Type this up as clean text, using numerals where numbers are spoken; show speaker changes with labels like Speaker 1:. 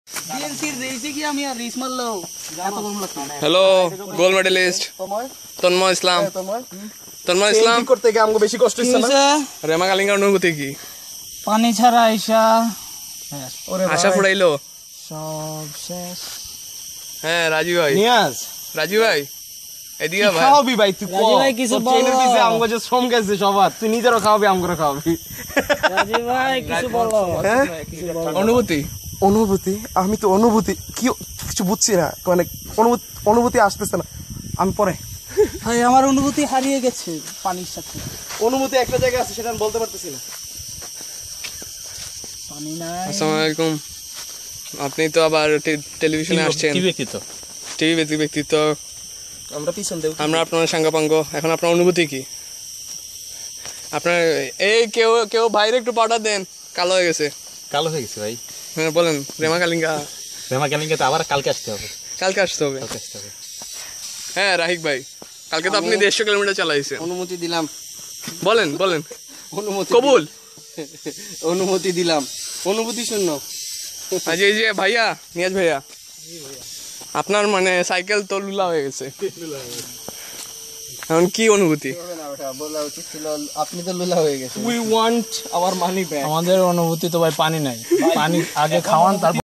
Speaker 1: Hello gold medallist Tanmoy Islam. Tanmoy Islam
Speaker 2: করতে গিয়ে আমাকে বেশি কষ্ট হচ্ছে না।
Speaker 1: রেমা কালিঙ্গার অনুভূতি কি?
Speaker 3: পানি ছাড়া আইসা
Speaker 1: আশা ফুরাইলো
Speaker 3: সব শেষ।
Speaker 1: হ্যাঁ রাজু ভাই,
Speaker 2: নিয়াজ
Speaker 1: রাজু ভাই এদিকে ভাই
Speaker 2: খাওয়াবি ভাই, তুই
Speaker 3: রাজু ভাই কিছু বলো।
Speaker 2: ট্রেনের পিছে আমাকে যে শ্রম গেছে সবার, তুই নিজেরও খাওয়াবি আমাকে খাওয়াবি।
Speaker 3: রাজু ভাই কিছু বলো।
Speaker 2: হ্যাঁ
Speaker 1: অনুভূতি
Speaker 2: অনুভূতি, আমি তো অনুভূতি কিছু বুঝছি না, মানে অনুভূতি আসতেছে না। আমি পরে
Speaker 3: ভাই আমার অনুভূতি হারিয়ে গেছে পানির সাথে।
Speaker 2: অনুভূতি একটা জায়গায় আছে, সেটা আমি বলতে পারতেছি না।
Speaker 3: পানি নাই।
Speaker 1: আসসালামু আলাইকুম। আপনি তো আবার টেলিভিশনে আসছেন, টিভি ব্যক্তিত্ব।
Speaker 2: আমরা পিছন দেব,
Speaker 1: আমরা আপনার সাঙ্গাপাঙ্গ। এখন আপনার অনুভূতি কি? আপনার এই কেউ বাইরে একটু পাউডার দেন, কালো হয়ে গেছে।
Speaker 4: কালো হয়ে গেছে ভাই।
Speaker 1: হ্যাঁ বলেন। রেমা কালিঙ্গা
Speaker 4: তো আবার কালকে আসতে হবে।
Speaker 1: কালকে আসতে হবে। হ্যাঁ রাহিক ভাই, কালকে তো আপনি 150 কিলোমিটার চালাইছেন।
Speaker 2: অনুমতি দিলাম।
Speaker 1: বলেন
Speaker 2: অনুমতি
Speaker 1: কবুল।
Speaker 2: অনুমতি দিলাম, অনুভূতি শূন্য।
Speaker 1: আজ এই যে ভাইয়া নিয়াজ ভাইয়া, আপনার মানে সাইকেল তো লুলা হয়ে গেছে, এখন কি অনুভূতি?
Speaker 2: বলা উচিত ছিল, আপনি তো লুলা হয়ে গেছে। We want our money back.
Speaker 3: আমাদের অনুভূতি তো ভাই পানি নাই, পানি আগে খাওয়ান তারপর